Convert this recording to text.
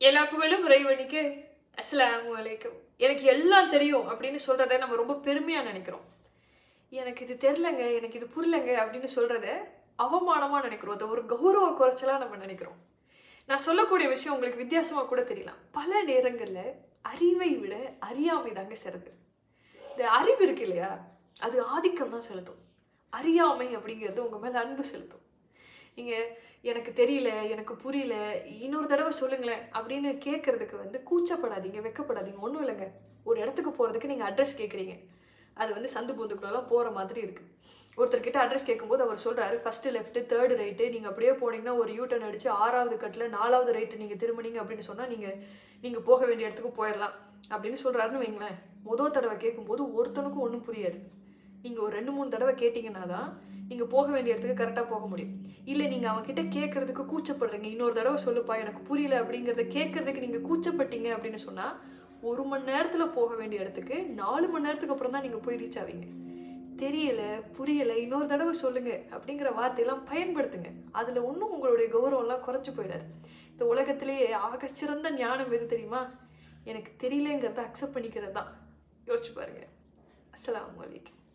எல்லா புகழும் இறைவனுக்கு. அஸ்ஸலாமு அலைக்கும். எனக்கு எல்லாம் தெரியும் அப்படின்னு சொல்றத நம்ம ரொம்ப பெருமையா நினைக்கிறோம். எனக்கு இது தெரியலங்க, எனக்கு இது புரியலங்க அப்படின்னு சொல்றத அவமானமா நினைக்கிறோம். அது ஒரு கௌரவ குறைச்சலா நம்ம நினைக்கிறோம். நான் சொல்லக்கூடிய விஷயம் உங்களுக்கு வித்தியாசமா கூட தெரியலாம். பல நேரங்கள்ல அறிவை விட அறியாமை தாங்க சிறந்தது. இந்த அறிவு இருக்கு இல்லையா, அது ஆதிக்கம் தான் செலுத்தும். அறியாமை அப்படிங்கிறது உங்க மேல அன்பு செலுத்தும். நீங்க எனக்கு தெரியல, எனக்கு புரியல, இன்னொரு தடவை சொல்லுங்களேன் அப்படின்னு கேட்கறதுக்கு கூச்சப்படாதீங்க, வெட்கப்படாதீங்க. ஒன்றும் இல்லைங்க. ஒரு இடத்துக்கு போகிறதுக்கு நீங்கள் அட்ரஸ் கேட்குறீங்க. அது சந்து பொந்துக்குள்ளெல்லாம் போகிற மாதிரி இருக்குது. ஒருத்தர்கிட்ட அட்ரஸ் கேட்கும்போது அவர் சொல்கிறாரு, ஃபஸ்ட்டு லெஃப்ட்டு, தேர்டு ரைட்டு, நீங்கள் அப்படியே போனீங்கன்னா ஒரு யூட்டர்ன் அடித்து 6வது கட்டில் 4வது ரைட்டு நீங்கள் திரும்பினீங்க அப்படின்னு சொன்னால் நீங்கள் போக வேண்டிய இடத்துக்கு போயிடலாம் அப்படின்னு சொல்கிறாருன்னு வைங்களேன். முதல் தடவை கேட்கும்போது ஒருத்தனுக்கும் ஒன்றும் புரியாது. நீங்கள் ஒரு 2-3 தடவை கேட்டிங்கன்னா தான் நீங்கள் போக வேண்டிய இடத்துக்கு கரெக்டாக போக முடியும். இல்லை நீங்கள் அவன்கிட்ட கேட்குறதுக்கு கூச்சப்படுறீங்க, இன்னொரு தடவை சொல்லுப்பா எனக்கு புரியல அப்படிங்கிறத கேட்குறதுக்கு நீங்கள் கூச்சப்பட்டீங்க அப்படின்னு சொன்னால் 1 மணி நேரத்தில் போக வேண்டிய இடத்துக்கு 4 மணி நேரத்துக்கு அப்புறம் தான் நீங்கள் போய் ரீச் ஆவீங்க. தெரியல, புரியலை, இன்னொரு தடவை சொல்லுங்க அப்படிங்கிற வார்த்தையெல்லாம் பயன்படுத்துங்க. அதில் ஒன்றும் உங்களுடைய கௌரவம்லாம் குறைச்சி போயிடாது. இந்த உலகத்திலேயே ஆக சிறந்த ஞானம் எது தெரியுமா? எனக்கு தெரியலங்கிறத அக்செப்ட் பண்ணிக்கிறது தான். யோசிச்சு பாருங்க. அஸ்ஸலாமு அலைக்கும்.